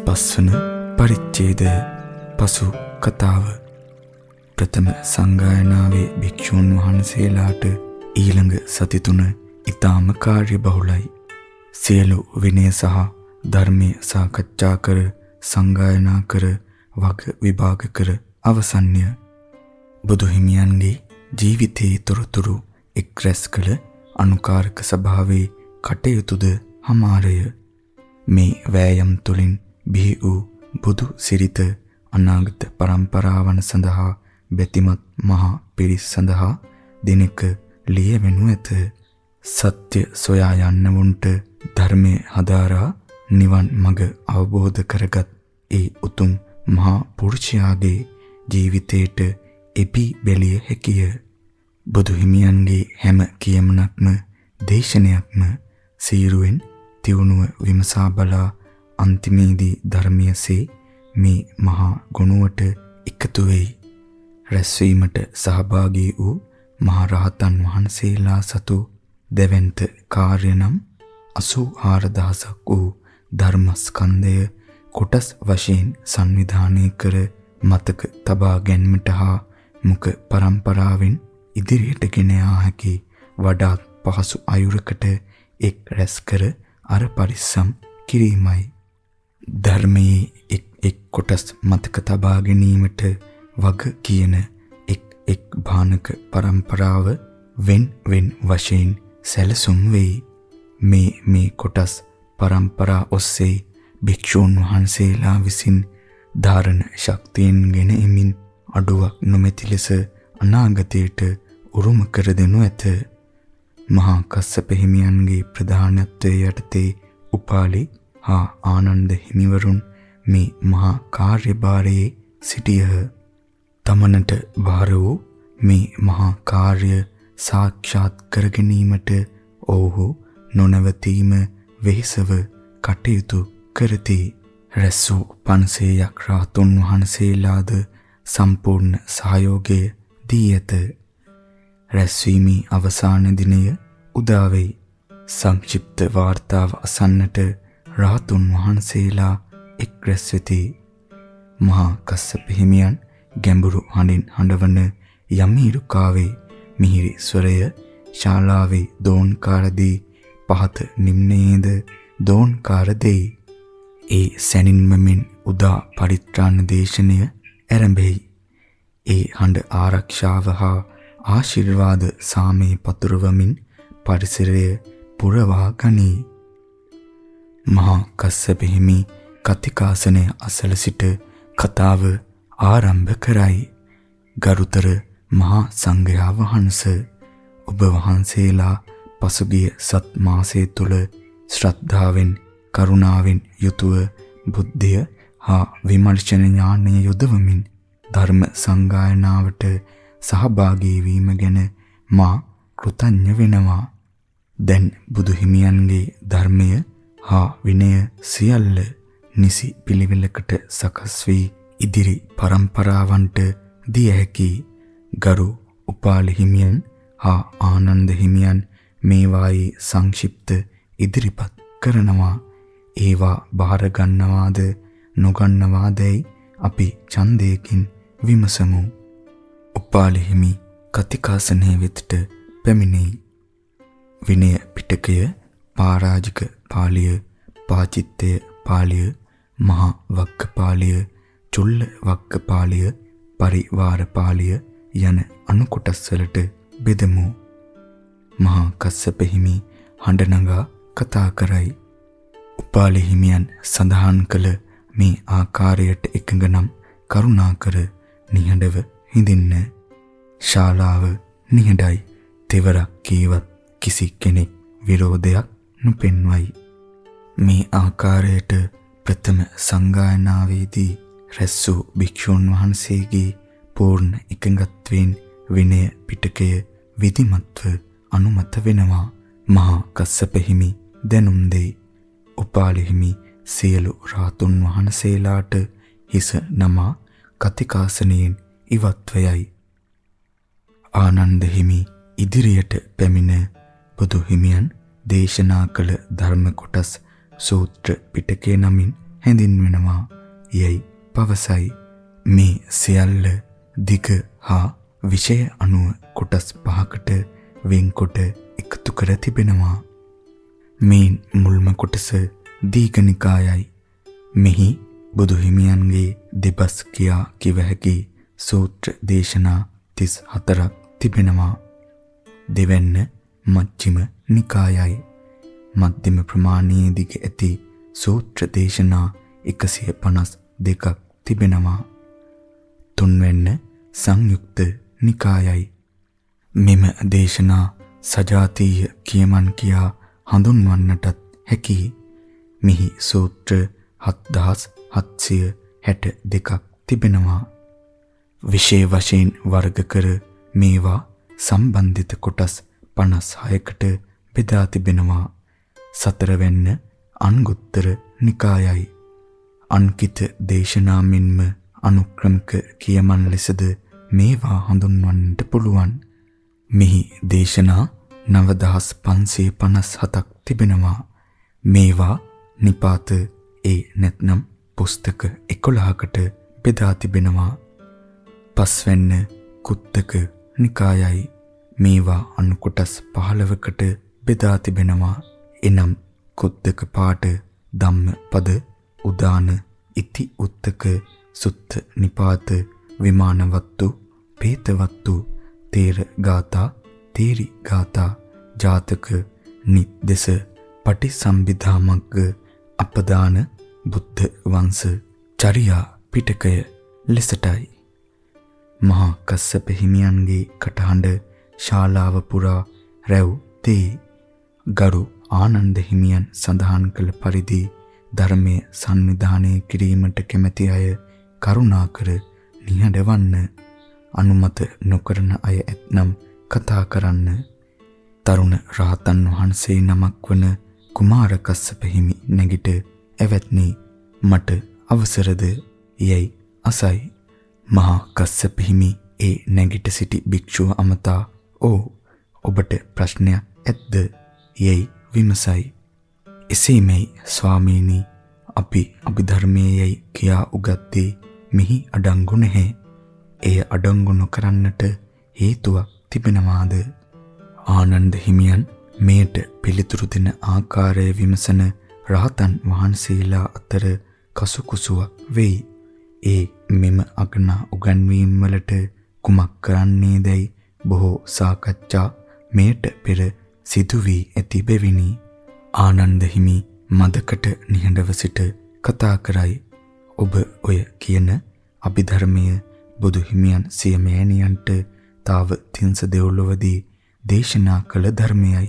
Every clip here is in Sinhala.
පස්වන පරිච්ඡේදය පසු කතාව. ප්‍රථම සංගායනාවේ භික්ෂූන් වහන්සේලාට ඊළඟ සති තුන ඊටාම කාර්යබහුලයි. සියලු විනය සහ ධර්මයේ සාකච්ඡා කර සංගායනා කර වග විභාග කර අවසන්ය. බුදු හිමියන්ගේ ජීවිතයේ තොරතුරු එක් රැස් කළ අනුකාරක සභාවේ කටයුතුද හමාරය. මේ වෑයම් තුලින් බිහි වූ බුදු සිරිත අනාගත පරම්පරාවන් සඳහා බැතිමත් මහා පිරිස් සඳහා දිනක ලියවෙනු ඇත. සත්‍ය සොයා යන්නවුන්ට ධර්මයේ හදාරා නිවන් මඟ අවබෝධ කරගත් ඒ උතුම් මහා පුරුෂයාගේ ජීවිතයට එපි බැලිය හැකිය. බුදු හිමියන්ගේ හැම කියමනක්ම දේශනයක්ම සීරුවෙන් තියුණුව විමසා බලා අන්තිමේදී ධර්මයේසේ මේ මහා ගුණුවට එකතු වෙයි. රැස්වීමට සහභාගී වූ මහා රහතන් වහන්සේලා සතු දෙවන්ත කාර්ය නම් 84000ක් වූ ධර්මස්කන්ධය කොටස් වශයෙන් සංවිධානය කර මතක තබා ගැනීමට හා මුඛ පරම්පරාවෙන් ඉදිරියට ගෙන යා හැකි වඩාත් පහසු අයුරකට එක් රැස් කර අර පරිස්සම් කිරීමයි. ධර්මයේ එක් කොටස් මතක තබා ගැනීමට වග කියන එක් භානක පරම්පරාව වෙන් වශයෙන් සැලසුම් වෙයි. මේ කොටස් පරම්පරා ඔස්සේ භික්ෂූන් වහන්සේලා විසින් ධාරණ ශක්තියෙන් ගෙන එමින් අඩුවක් නොමැති ලෙස අනාගතයට උරුම කර දෙනු ඇත. මහා කස්සප හිමියන්ගේ ප්‍රධානත්වයේ යටතේ උපාලි හා ආනන්ද හිමිවරුන් මේ මහා කාර්යභාරයේ සිටියහ. තමනට භාර වූ මේ මහා කාර්ය සාක්ෂාත් කර ගැනීමට ඔවුහු නොනවතීම වෙහෙසව කටයුතු කරති. රැස් වූ 500ක් රාතුන් වහන්සේලාද සම්පූර්ණ සහයෝගය දී ඇත. රැස්වීමේ අවසාන දිනය උදා වෙයි. සංක්ෂිප්ත වාර්තාව අසන්නට රාතුන් වහන්සේලා එක් රැස් වෙති. මහා කස්සප හිමියන් ගැඹුරු හඬින් හඬවන යමීරුකාවේ මිහිරි ස්වරය ශාලාවේ දෝන්කාරදී පහත නිම්නයේද දෝන්කාර දෙයි. ඒ සැනින්මෙන් උදා පරිත්‍රාණ දේශනය ආරම්භෙයි. ඒ හඬ ආරක්ෂාව හා ආශිර්වාද සාමේ පතුරවමින් පරිසරය පුරවා ගනී. මහා කස්සප හිමි කතිකාසනය අසල සිට කතාව ආරම්භ කරයි. ගරුතර මහා සංඝයා වහන්සේ, ඔබ වහන්සේලා පසුගිය සත් මාසයේ තුල ශ්‍රද්ධාවෙන් කරුණාවෙන් යුතුව බුද්ධිය හා විමර්ශන ඥානය යොදවමින් ධර්ම සංගායනාවට සහභාගී වීම ගැන මා කෘතඥ වෙනවා. දැන් බුදු හිමියන්ගේ ධර්මය හා විනය සියල්ල නිසි පිළිවෙලකට සකස් වී ඉදිරි පරම්පරාවන්ට දිය හැකි. ගරු උපාලි හිමියන් හා ආනන්ද හිමියන් මේවායේ සංක්ෂිප්ත ඉදිරිපත් කරනවා. ඒවා බාර ගන්නවාද නොගන්නවාදයි අපි ඡන්දයකින් විමසමු. උපාලි හිමි කතිකාසනයේ වෙතට පැමිණෙයි. විනය පිටකය, පරාජික පාළිය, පාචිත්තය පාළිය, මහා වක්ක පාළිය, චුල්ල වක්ක පාළිය, පරිවාර පාළිය යන අනු කොටස් වලට බෙදමු. මහා කස්සප හිමි හඬ නගා කතා කරයි. උපාලි හිමියන් සඳහන් කළ මේ ආකාරයට එකඟ නම් කරුණාකර නිහඬව හිඳින්න. ශාලාව නිහඬයි. තෙවරක් කීවත් කිසි කෙනෙක් විරෝධයක් නොපෙන්වයි. මේ ආකාරයට ප්‍රථම සංගායනාවේදී රැස් වූ භික්ෂූන් වහන්සේගේ පූර්ණ එකඟත්වයෙන් විනය පිටකය විධිමත්ව අනුමත වෙනවා. මහා කස්සප හිමි දැනුම් දෙයි. උපාලි හිමි සියලු රාතුන් වහන්සේලාට හිස නමා කතිකාසනයෙන් ඉවත්වයයි. ආනන්ද හිමි ඉදිරියට පැමිණ බුදු හිමියන් දේශනා කළ ධර්ම කොටස් සූත්‍ර පිටකේ නමින් හැඳින්වෙනවා යයි පවසයි. මේ සියල්ල දිග හා විෂය අනුව කොටස් 5කට වෙන්කොට එකතු කර තිබෙනවා. මේ මුල්ම කොටස දීඝනිකායයි. මෙහි බුදු හිමියන්ගේ දෙබස් කියා කිව හැකි සූත්‍ර දේශනා 34ක් තිබෙනවා. දෙවැන්න මජ්ක්‍ධිම නිකායයි. මධ්‍යම ප්‍රමාණයේ දිග ඇති සූත්‍ර දේශනා 152ක් තිබෙනවා. තුන්වැන්න සංයුක්ත නිකායයි. මෙම දේශනා සජාතීය කියමන් කියා හඳුන්වන්නටත් හැකි. මෙහි සූත්‍ර 7762ක් තිබෙනවා. විශේෂ වශයෙන් වර්ග කර මේවා සම්බන්ධිත කොටස් 56කට බෙදා තිබෙනවා. සතරවැන්න අංගුත්තර නිකායයි. අන්කිත දේශනා මෙන්ම අනුක්‍රමික කියමන් ලෙසද මේවා හඳුන්වන්නට පුළුවන්. මෙහි දේශනා 9557ක් තිබෙනවා. මේවා නිපාත නැත්නම් පුස්තක 11කට බෙදා තිබෙනවා. පස්වැන්න කුත්තක නිකායයි. මේවා අනු කොටස් 15කට බෙදා තිබෙනවා. එනම් කුත්තක පාඨ, ධම්ම පද, උදාන, ඉති උත්තක, සුත්ත නිපාත, විමානවත්තු, පේතවත්තු, තේර ගාථා, තේරි ගාථා, ජාතක, නිද්දස, පටිසම්භිදා මග්ග, අපදාන, බුද්ධ වංශ, චරියා පිටකය ලෙසටයි. මහා කස්සප හිමියන්ගේ කටහඬ ශාලාව පුරා රැව් තේ. ගරු ආනන්ද හිමියන් සඳහන් කළ පරිදි ධර්මයේ සංවිධානය කිරීමට කැමැති අය කරුණාකර නිහඬවන්න. අනුමත නොකරන අය ඇතනම් කතා කරන්න. තරුණ රහතන් වහන්සේ නමක් වන කුමාර කස්සප හිමි නැගිට "එවත්නි, මට අවසරද?" යයි අසයි. මහා කස්සප හිමි ඒ නැගිට සිටි භික්ෂුව අමතා "ඕ, ඔබට ප්‍රශ්නයක් ඇද්ද?" යයි විමසයි. "එසේමයි ස්වාමීනි, අපි අභිධර්මයේයි කියා උගත්තේ මෙහි අඩංගු නැහැ. එය අඩංගු නොකරන්නට හේතුවක් තිබෙනවාද?" ආනන්ද හිමියන් මෙයට පිළිතුරු දෙන ආකාරය විමසන රහතන් වහන්සේලා අතර කසුකුසුවක් වෙයි. ඒ මෙම අගනා උගන්වීම් වලට කුමක් කරන්නේදයි බොහෝ සාකච්ඡා මෙයට පෙර සිදු වී ඇති බැවිනි. ආනන්ද හිමි මදකට නිහඬව සිට කතා කරයි. "ඔබ ඔය කියන අභිධර්මය බුදු හිමියන් සිය මෑණියන්ට තාව තින්ස දෙව්ලොවදී දේශනා කළ ධර්මයයි.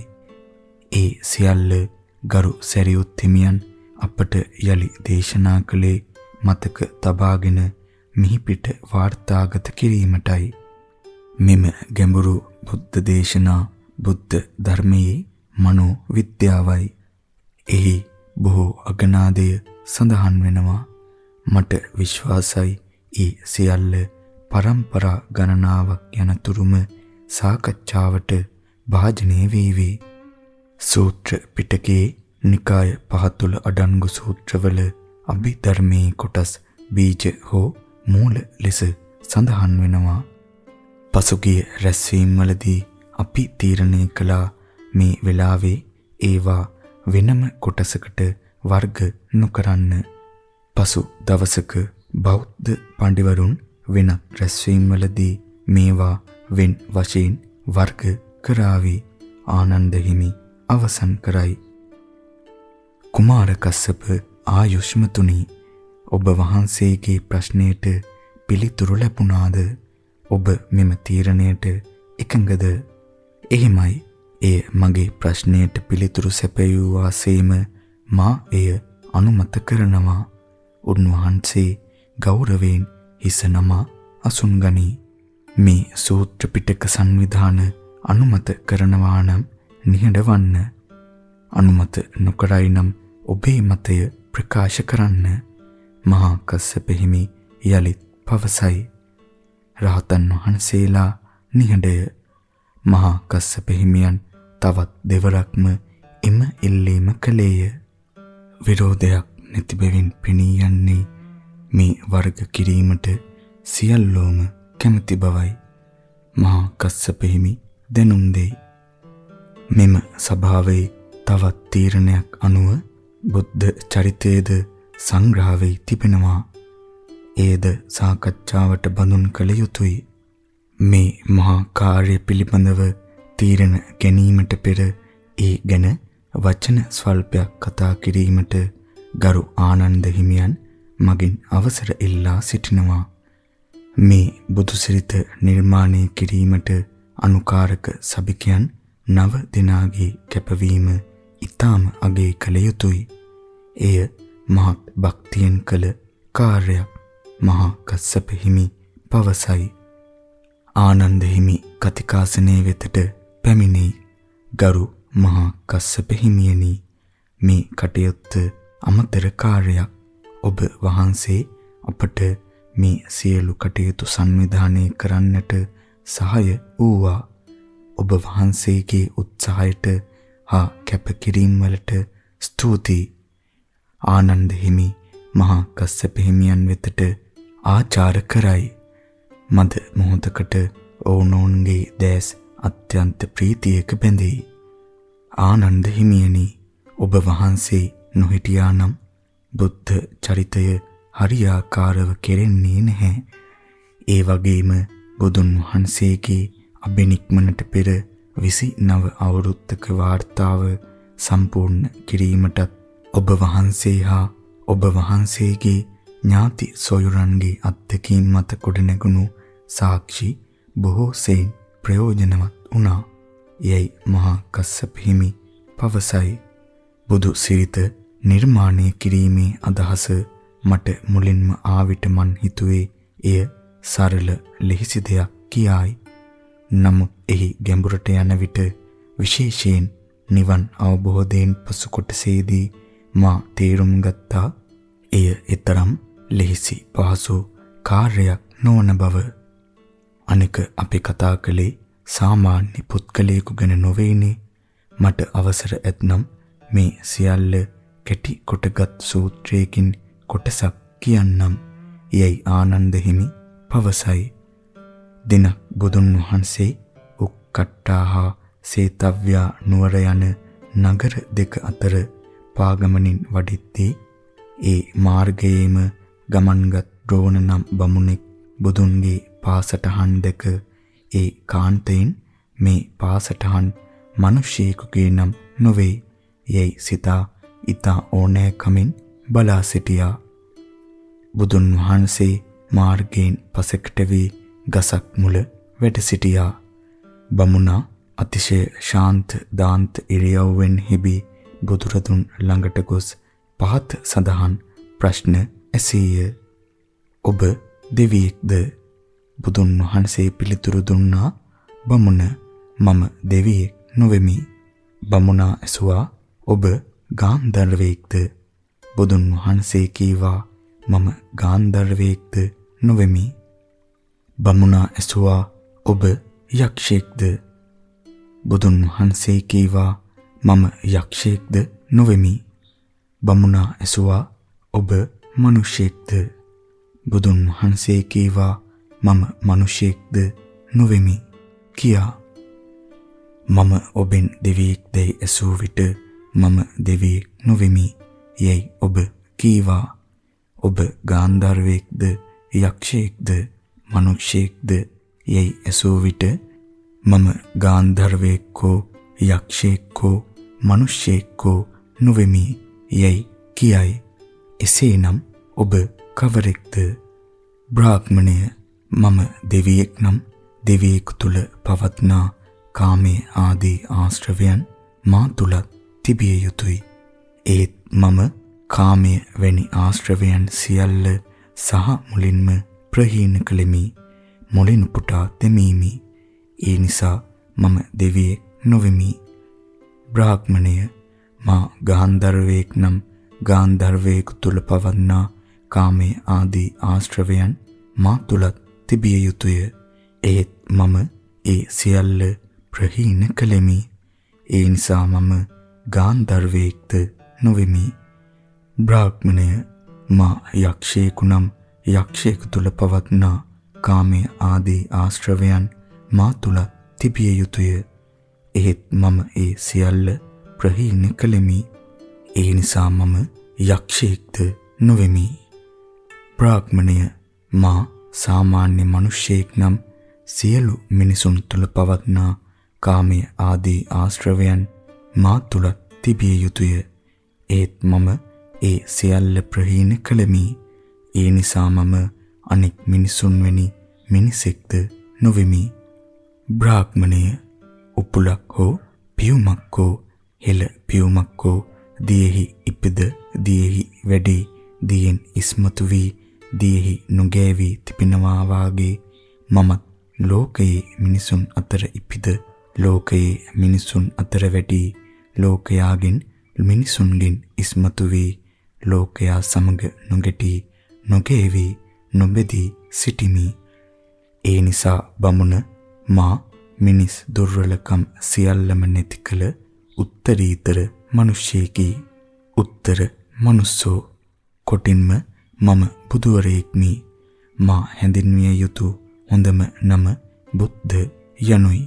ඒ සියල්ල ගරු සැරියුත් හිමියන් අපට යලි දේශනා කළේ මතක තබාගෙන මිහි පිට වාර්තාගත කිරීමටයි. මෙම ගැඹුරු බුද්ධ දේශනා බුද්ධ ධර්මයේ මනෝ විද්‍යාවයි. එහි බොහෝ අගනාදය සඳහන් වෙනවා. මට විශ්වාසයි ඒ සියල්ල පරම්පරා ගණනාවක් යනතුරුම සාකච්ඡාවට භාජනය වේවි. සූත්‍ර පිටකයේ නිකාය 5 තුල අඩංගු සූත්‍රවල අභිධර්මයේ කොටස් බීජ හෝ මූල ලෙස සඳහන් වෙනවා. පසුගිය රැස්වීම්වලදී අපි තීරණය කළා මේ වෙලාවේ ඒවා වෙනම කොටසකට වර්ග නොකරන්න. පසු දවසක බෞද්ධ පඬිවරුන් වෙනත් රැස්වීම්වලදී මේවා වෙන් වශයෙන් වර්ග කරાવી. ආනන්ද හිමි අවසන් කරයි. කුමාර කස්සප ආයුෂ්මතුනි, ඔබ වහන්සේගේ ප්‍රශ්නයට පිළිතුරු ලැබුණාද? ඔබ මෙම තීරණයට එකඟද? එහෙමයි. එය මගේ ප්‍රශ්නයට පිළිතුරු සැපයූ වාසේම මා එය අනුමත කරනවා. උන්වහන්සේ ගෞරවයෙන් හිස නමා අසුන් ගනී. මේ සූත්‍ර පිටක සංවිධාන අනුමත කරනවා නම් නිහඬවන්න. අනුමත නොකරයි නම් ඔබේ මතය ප්‍රකාශ කරන්න. මහා කස්සප හිමි යලිත් පවසයි. රහතන් වහන්සේලා නිහඬය. මහා කස්සප හිමියන් තවත් දෙවරක්ම එම ඉල්ලීම කළේය. විරෝධයක් නැති බැවින් පෙනී යන්නේ මේ වර්ග කිරීමට සියල්ලෝම කැමැති බවයි මහා කස්සප හිමි දැනුම් දෙයි. මෙම සභාවේ තවත් තීරණයක් අනුව බුද්ධ චරිතයේද සංග්‍රහ වී තිබෙනවා. එයද සාකච්ඡාවට බඳුන් කළ යුතුය. මේ මහා කාර්ය පිළිබඳව තීරණ ගැනීමට පෙර ඒ ගැන වචන ස්වල්පයක් කතා කිරීමට ගරු ආනන්ද හිමියන් මගින් අවසර ඉල්ලා සිටිනවා. මේ බුදුසිරිත නිර්මාණය කිරීමට අනුකාරක සභිකයන් 9 දෙනාගේ කැපවීම ඊටම අගය කළ යුතුය. එය මහත් භක්තියෙන් කළ කාර්යයක්. මහා කස්සප හිමි පවසයි. ආනන්ද හිමි කතිකාසනයේ වෙතට පැමිණි. ගරු මහා කස්සප හිමියනි, මේ කටයුත්ත අමතර කාර්යයක්. ඔබ වහන්සේ අපට මේ සියලු කටයුතු සංවිධානය කරන්නට සහාය වූවා. ඔබ වහන්සේගේ උත්සාහයට හා කැපකිරීම වලට ස්තුතියි. ආනන්ද හිමි මහා කස්සප හිමියන් වෙතට ආචාර කරයි. මද මොහොතකට ඔවුනොවුන්ගේ දැස් අත්‍යන්ත ප්‍රීතියක බැඳෙයි. ආනන්ද හිමියනි, ඔබ වහන්සේ නොහිටියානම් බුද්ධ චරිතය හරියාකාරව කෙරෙන්නේ නැහැ. ඒ වගේම බුදුන් වහන්සේගේ අබිනික්මනට පෙර 29 අවුරුද්දක වාර්තාව සම්පූර්ණ කිරීමටත් ඔබ වහන්සේ හා ඔබ වහන්සේගේ ඥාති සොයුරන්ගේ අත්දැකීම් මත ගොඩනැගුණු සාක්ෂි බොහෝ සෙයින් ප්‍රයෝජනවත් වුණා. යයි මහා කස්සප හිමි පවසයි. බුදු සිරිත නිර්මාණය කිරීමේ අදහස මට මුලින්ම ආවිට මන් හිතුවේ එය සරල ලෙහිසි දෙයක් කියායි. නමුත් එහි ගැඹුරට යන විට විශේෂයෙන් නිවන් අවබෝධයෙන් පසු කොටසේදී මා තේරුම් ගත්තා එය ඊතරම් ලෙහිසි පහසු කාර්යයක් නොවන බව. අනික අපි කතා කළේ සාමාන්‍ය පුද්ගලයෙකු ගැන නොවේනේ. මට අවසර ඇතනම් මේ සියල්ල කෙටි කොටගත් සූත්‍රයකින් කොටසක් කියන්නම්. යයි ආනන්ද හිමි පවසයි. දිනක් බුදුන් වහන්සේ උක්කට්ටා හා සේතව්‍යා නුවර යන නගර දෙක අතර පාගමනින් වඩිද්දී ඒ මාර්ගයේම ගමන්ගත් ද්‍රෝණ නම් බමුණෙක් බුදුන්ගේ පාසටහන් දෙක ඒ කාන්තයෙන් මේ පාසටහන් මිනිසෙකුගේ නම් නොවේ යයි සිතා ඊතා ඕනෑකමින් බලා සිටියා. බුදුන් වහන්සේ මාර්ගයෙන් පසෙකට වී ගසක් මුල වැඩ සිටියා. බමුණා අතිශය ශාන්ත දාන්ත ඉරියව්වෙන් හිබි බුදුරදුන් ළඟට ගොස් පහත් සඳහන් ප්‍රශ්න ඇසීය. ඔබ දෙවියෙක්ද? බුදුන් වහන්සේ පිළිතුරු දුන්නා, බමුණ, මම දෙවියෙක් නොවෙමි. බමුණා ඇසුවා, ඔබ ගාන්ධර්වයෙක්ද? බුදුන් වහන්සේ කීවා, මම ගාන්ධර්වයෙක්ද නොවෙමි. බමුණා ඇසුවා, ඔබ යක්ෂයෙක්ද? බුදුන් වහන්සේ කීවා, මම යක්ෂයෙක්ද නොවෙමි. බමුණා ඇසුවා, ඔබ මිනිසෙක්ද? බුදුන් වහන්සේ කීවා, මම මිනිසෙක්ද නොවෙමි කියා. මම ඔබෙන් දෙවියෙක්දයි ඇසූ විට මම දෙවියෙක් නොවෙමි යයි ඔබ කීවා. ඔබ ගාන්ධර්වයෙක්ද යක්ෂයෙක්ද මිනිසෙක්ද යයි ඇසූ විට මම ගාන්ධර්වයෙක්කෝ යක්ෂයෙක්කෝ මිනිසෙක්කෝ නොවෙමි යයි කියයි. එසේනම් ඔබ කවරෙක්ද? බ්‍රාහ්මණය, මම දෙවියෙක් නම් දෙවියෙකු තුල පවත්නා කාමයේ ආදී ආශ්‍රවයන් මා තුලත් තිබිය යුතුය. ඒත් මම කාමයේ වැනි ආශ්‍රවයන් සියල්ල සහ මුලින්ම ප්‍රහීන කළෙමි. මුලින් පුටා දෙමීමි. ඒ නිසා මම දෙවියෙක් නොවෙමි. බ්‍රාහ්මණය, මා ගාන්ධර්වයෙක් නම් ගාන්ධර්වයෙකු තුල පවත්නා කාමයේ ආදී ආශ්‍රවයන් මා තුලත් තිබිය යුතුය. ඒත් මම ඒ සියල්ල ප්‍රහීන කළෙමි. ඒ නිසා මම ගාන්ධර්වයෙක්ද නොවෙමි. බ්‍රාහ්මණය මා යක්ෂයෙකු නම් යක්ෂයෙකු තුල පවත්නා කාමයේ ආදී ආශ්‍රවයන් මා තුල තිබිය යුතුය. එහෙත් මම ඒ සියල්ල ප්‍රහීන කළෙමි. ඒ නිසා මම යක්ෂයෙක්ද නොවෙමි. බ්‍රාහ්මණය මා සාමාන්‍ය මිනිසෙක් නම් සියලු මිනිසුන් තුල පවත්නා කාමයේ ආදී ආශ්‍රවයන් මා තුල තිබිය යුතුය. ඒත් මම ඒ සියල්ල ප්‍රහීන කළෙමි. ඒ නිසා මම අනෙක් මිනිසුන් වැනි මිනිසෙක්ද නොවෙමි. බ්‍රාහ්මණය උපුලක් හෝ පියුමක් හෝ හෙළ පියුමක් හෝ දියෙහි ඉපිද දියෙහි වැඩි දියෙන් ඉස්මතු වී දියෙහි නොගෑවී තිබෙනවා වාගේ මමත් ලෝකයේ මිනිසුන් අතර ඉපිද ලෝකයේ මිනිසුන් අතර වැඩි ලෝකයාගෙන් මිනිසුන්ගෙන් ඉස්මතු වී ලෝකයා සමග නොගැටි නොගෑවී නොබෙදී සිටිමි. ඒ නිසා බමුණ මා මිනිස් දුර්වලකම් සියල්ලම නැති කළ උත්තරීතර මිනිසෙකි. උත්තර මනුස්සෝ කොටින්ම මම බුදුවරයෙක්මි. මා හැඳින්විය යුතු හොඳම නම බුද්ධ යනුයි.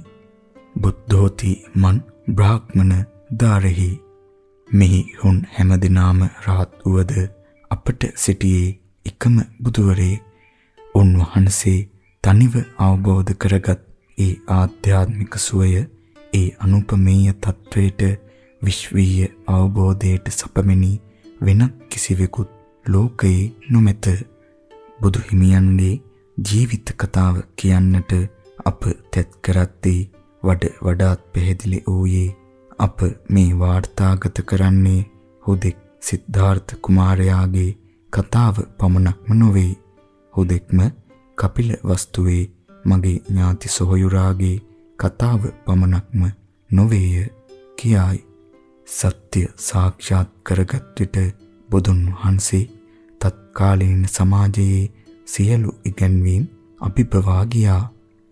බුද්ධෝති මන් බ්‍රාහ්මණ දාරෙහි. මෙහි හුන් හැමදිනාම රහත් වූද අපට සිටියේ එකම බුදුවරයෙක්. උන්වහන්සේ තනිව අවබෝධ කරගත් ඒ ආධ්‍යාත්මික සුවය ඒ අනුපමේය තත්වයට විශ්වීය අවබෝධයට සපමෙනි වෙනත් කිසිවෙකුත් ලෝකයේ නොමැත. බුදු හිමියන්ගේ ජීවිත කතාව කියන්නට අප තැත් කරද්දී වඩාත් පැහැදිලි වූයේ අප මේ වාර්තාගත කරන්නේ හුදෙක් සිද්ධාර්ථ කුමාරයාගේ කතාව පමණක්ම නොවේ. හුදෙක්ම කපිල වස්තුවේ මගේ ඥාති සොහොයුරාගේ කතාව පමණක්ම නොවේය කියායි. සත්‍ය සාක්ෂාත් කරගත් විට බුදුන් වහන්සේ තත්කාලීන සමාජයේ සියලු ඉගැන්වීම් අභිබවා ගියා.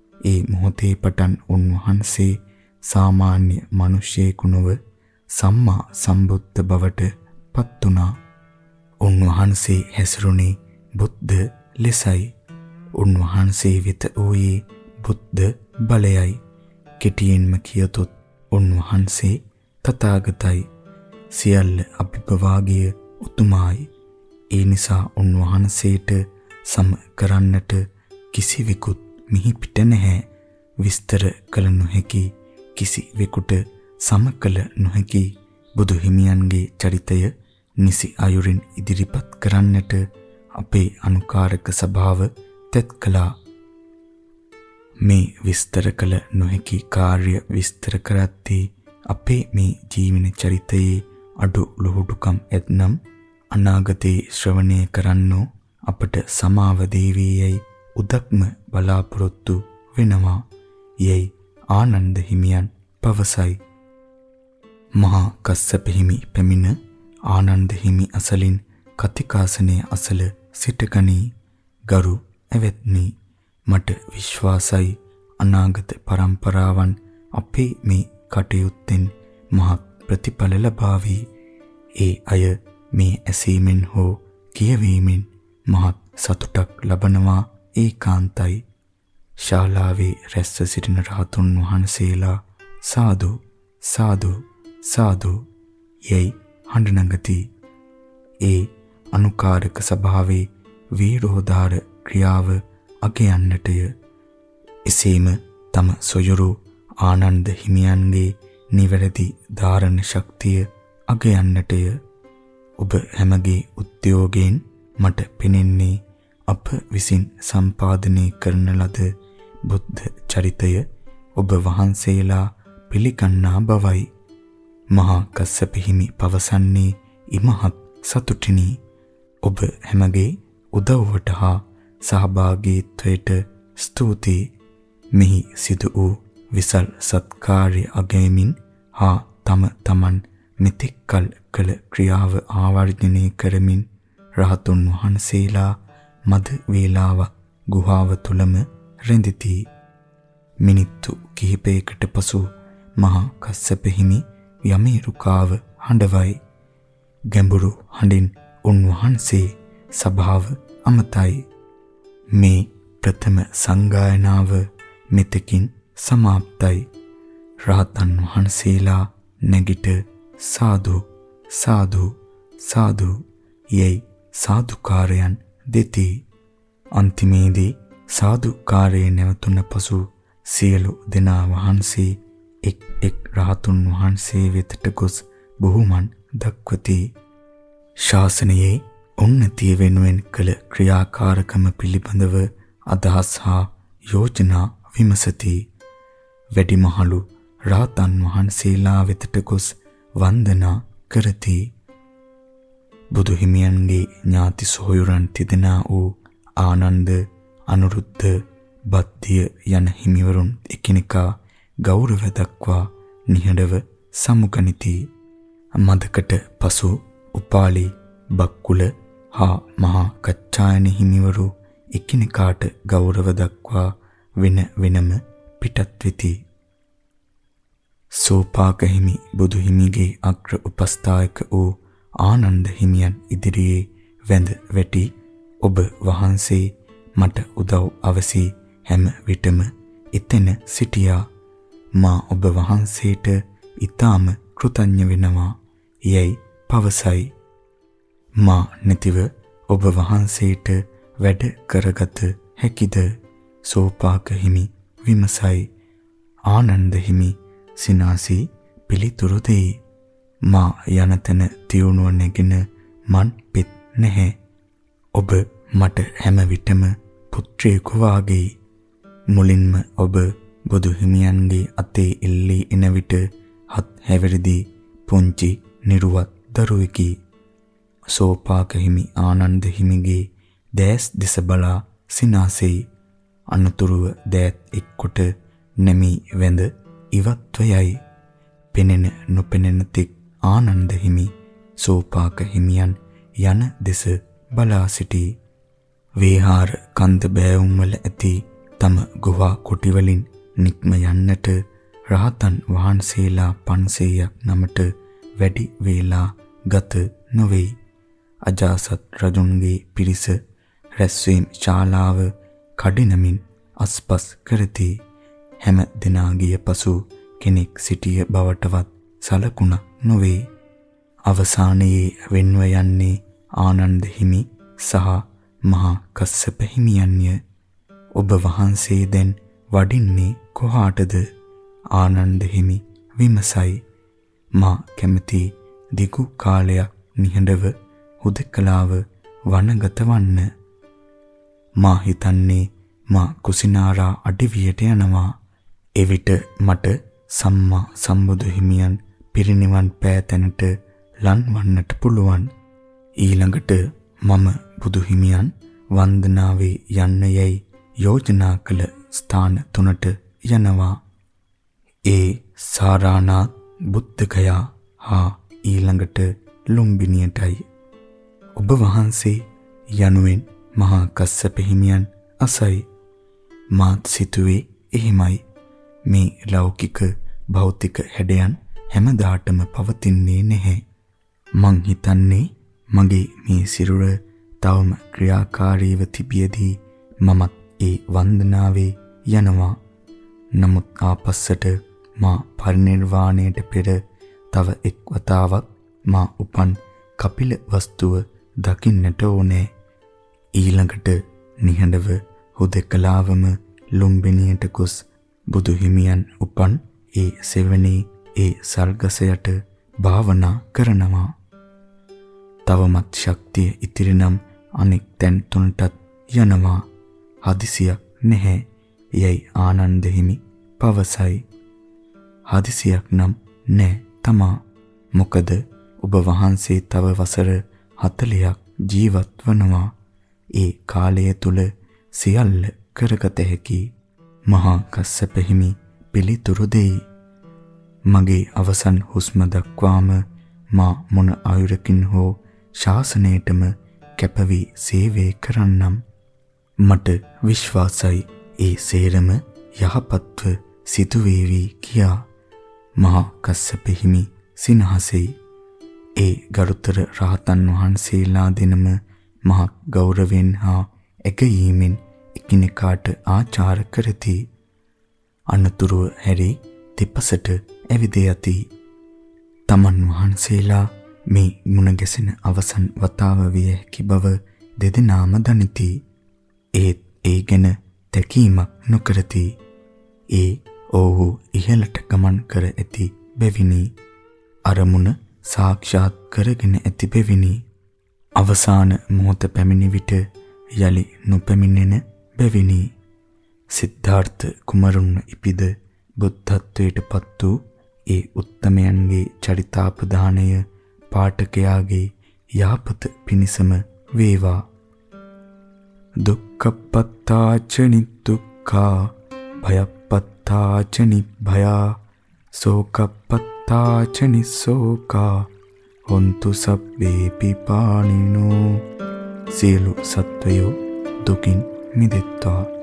ඒ මොහොතේ පටන් උන්වහන්සේ සාමාන්‍ය මිනිසෙකු නොව සම්මා සම්බුද්ධ බවට පත් වුණා. උන්වහන්සේ හැසිරුණේ බුද්ධ ලෙසයි. උන්වහන්සේ වෙත වූයේ බුද්ධ බලයයි. කෙටියෙන්ම කියතොත් උන්වහන්සේ තථාගතයි. සියල්ල අභිබවාගිය උතුමායි. ඒ නිසා උන්වහන්සේට සම කරන්නට කිසිවෙකුත් මිහි පිට නැහැ. විස්තර කළ නොහැකි කිසිවෙකුට සම කළ නොහැකි බුදු හිමියන්ගේ චරිතය නිසි අයුරින් ඉදිරිපත් කරන්නට අපේ අනුකාරක සභාව තෙත් කළා. මේ විස්තර කළ නොහැකි කාර්ය විස්තර කරද්දී අපේ මේ ජීවන චරිතයේ අඩු ලොහුඩුකම් ඇතනම් අනාගතේ ශ්‍රවණය කරන්නෝ අපට සමාව දේවීයයි උදක්ම බලාපොරොත්තු වෙනවා යයි ආනන්ද හිමියන් පවසයි. මහා කස්සප හිමි පැමිණ ආනන්ද හිමි අසලින් කතිකාසනයේ අසල සිටගනී. ගරු ඇවැත්නි, මට විශ්වාසයි අනාගත පරම්පරාවන් අපේ මේ කටයුත්තෙන් මහත් ප්‍රතිඵල ලබාවි. ඒ අය මේ ඇසීමෙන් හෝ කියවීමෙන් මහත් සතුටක් ලබනවා ඒකාන්තයි. ශාලාවේ රැස්ව සිටින රහතුන් වහන්සේලා සාදු සාදු සාදු යයි හඬ නගති. ඒ අනුකාරක සභාවේ වීරෝදාර ක්‍රියාව අගයන්නටය. එසේම තම සොයුරු ආනන්ද හිමියන්ගේ නිවැරදි ධාරණ ශක්තිය අගයන්නටය. ඔබ හැමගේ උද්‍යෝගයෙන් මට පෙනෙන්නේ අප විසින් සම්පාදනය කරන ලද බුද්ධ චරිතය ඔබ වහන්සේලා පිළිගන්නා බවයි. මහා කස්සප හිමි පවසන්නේ ඉමහත් සතුටිනි. ඔබ හැමගේ උදව්වට හා සහභාගීත්වයට ස්තුතියි. මෙහි සිදු වූ විසල් සත්කාර්ය අගයමින් හා තමන් මෙතෙක් කල කළ ක්‍රියාව ආවර්ජනය කරමින් රහතුන් වහන්සේලා මද වේලාවක් ගුහාව තුලම රැඳිති. මිනිත්තු කිහිපයකට පසු මහා කස්සප හිමි යමේ රුකාව හඬවයි. ගැඹුරු හඬින් උන්වහන්සේ සභාව අමතයි. මේ ප්‍රථම සංගායනාව මෙතකින් සමාප්තයි. රහතන් වහන්සේලා නැගිට සාදු සාදු සාදු යයි සාදුකාරයන් දෙති. අන්තිමේදී සාදුකාරයේ නැවතුන පසු සියලු දෙනා වහන්සේ එක් එක් රහතුන් වහන්සේ වෙතට ගොස් බොහොමන් දක්වති. ශාසනයේ උන්නතිය වෙනුවෙන් කළ ක්‍රියාකාරකම පිළිබඳව අදහස් හා යෝජනා විමසති. වැඩිමහලු රහතන් වහන්සේලා වෙතට ගොස් වන්දනා කරති. බුදු හිමියන්ගේ ඥාති සොහොයුරන් තිදෙනා වූ ආනන්ද, අනුරුද්ධ, බද්දිය යන හිමිවරුන් එකිනෙකා ගෞරව දක්වා නිහඬව සමුගනිති. මදකට පසු උපාලි, බක්කුල හා මහා කච්චායන හිමිවරු එකිනෙකාට ගෞරව දක්වා වෙන වෙනම පිටත් වෙති. සෝපාක හිමි බුදු හිමිගේ අග්‍ර උපස්ථායක වූ ආනන්ද හිමියන් ඉදිරියේ වැඳ වැටි ඔබ වහන්සේ මට උදව් අවසි හැම විටම එතන සිටියා. මා ඔබ වහන්සේට ඊටාම කෘතඥ වෙනවා යයි පවසයි. මා නැතිව ඔබ වහන්සේට වැඩ කරගත හැකිද? සෝපාක හිමි විමසයි. ආනන්ද හිමි සිනාසී පිළිතුරු දෙයි. මා යන තැන තියුණුව නැගෙන මන් පෙත් නැහැ. ඔබ මට හැම විටම පුත්‍රයෙකු වාගේ. මුලින්ම ඔබ බුදු හිමියන්ගේ අතේ එල්ලී එන විට හත් හැවිරිදි පුංචි නිරුවත් දරුවෙකි. සෝපාක හිමි ආනන්ද හිමිගේ දැස් දෙස බලා සිනාසෙයි. අනතුරුව දෑත් එක්කොට නැමී වැඳ ඉවත්ව යයි. පෙනෙන නොපෙනෙන තෙක් ආනන්ද හිමි සෝපාක හිමියන් යන දෙස බලා සිටී. වේහාර කන්ද බෑවුම් වල ඇති තම ගුහා කුටි වලින් නික්ම යන්නට රහතන් වහන්සේලා 500ක් නමට වැඩි වේලා ගත නොවේ. අජාසත් රජුන්ගේ පිරිස රැස්වීම් ශාලාව කඩිනමින් අස්පස් කරති. හැම දෙනා ගිය පසු කෙනෙක් සිටිය බවටවත් සලකුණක් නොවේ. අවසානයේ වෙන්ව යන්නේ ආනන්ද හිමි සහ මහා කස්සප හිමියන්ය. ඔබ වහන්සේ දැන් වඩින්නේ කොහාටද? ආනන්ද හිමි විමසයි. මා කැමති දිගු කාලයක් නිහඬව හුදකලාව වනගත වන්න. මා හිතන්නේ මා කුසිනාරා අඩවියට යනවා. එවිට මට සම්මා සම්බුදු හිමියන් පිරිනිවන් පෑ තැනට ලන් වන්නට පුළුවන්. ඊළඟට මම බුදු හිමියන් වන්දනාවේ යන්න යයි යෝජනා කළ ස්ථාන 3ට යනවා. ඒ සාරානාත්, බුද්ධගයා හා ඊළඟට ලුම්බිනියටයි. ඔබ වහන්සේ යනුවෙන් මහා කස්සප හිමියන් අසයි. මාත් සිතුවේ එහෙමයි. මේ ලෞකික භෞතික හැඩයන් හැමදාටම පවතින්නේ නැහැ. මං හිතන්නේ මගේ මේ සිරුර තවම ක්‍රියාකාරීව තිබියදී මමත් ඒ වන්දනාවේ යනවා. නමුත් ආපස්සට මා පරිනිර්වාණයට පෙර තව එක් වතාවක් මා උපන් කපිල වස්තුව දකින්නට ඕනේ. ඊළඟට නිහඬව හුදකලාවම ලුම්බිනියට ගොස් බුදු හිමියන් උපන් ඒ සෙවණේ ඒ සල්ගසයට භාවනා කරනවා. තවමත් ශක්තිය ඉතිරි නම් අනෙක් තැන් 3ටත් යනවා. හදිසියක් නැහැ යයි ආනන්ද හිමි පවසයි. හදිසියක් නම් නැහැ තමා. මොකද ඔබ වහන්සේ තව වසර 40ක් ජීවත් වනවා. ඒ කාලය තුල සියල්ල කරගත හැකි. මහා කස්සප හිමි පිළිතුරු දෙයි. මගේ අවසන් හුස්ම දක්වාම මා මොන ආයුරකින් හෝ ශාසනයටම කැපවී සේවය කරන්නම්. මට විශ්වාසයි ඒ සේරම යහපත්ව සිදු වේවි කියා. මහා කස්සප හිමි සිනහසෙයි. ඒ ගරුතර රහතන් වහන්සේලා දෙනම මහ ගෞරවයෙන් හා එකීමෙන් එකිනෙකාට ආචාර කරති. අනතුරුව හැරි දෙපසට ඇවිද යති. තමන් වහන්සේලා මේ මුණ ගැසෙන අවසන් වතාව විය හැකි බව දෙදෙනාම දනිති. ඒත් ඒ ගැන තැකීමක් නොකරති. ඒ ඔව්හු ඉහළට ගමන් කර ඇති බැවිනි. අරමුණ සාක්ෂාත් කරගෙන ඇති බැවිනි. අවසාන මොහොත පැමිණි විට යලි නොපැමිණෙන බැවිනි. සිද්ධාර්ථ කුමරුන් ඉපිද බුද්ධත්වයට පත් වූ ඒ උත්තමයන්ගේ චරිතාපදානය පාඨකයාගේ යාපත පිණිසම වේවා. දුක්ඛපත්තාච නිදුක්ඛා භයපත්තාච නිභයා සෝකපත්තාච නිසෝකා හොන්තු සබ්බේ පිපානිනෝ. සියලු සත්වයෝ දුකින් මිදෙත්වා.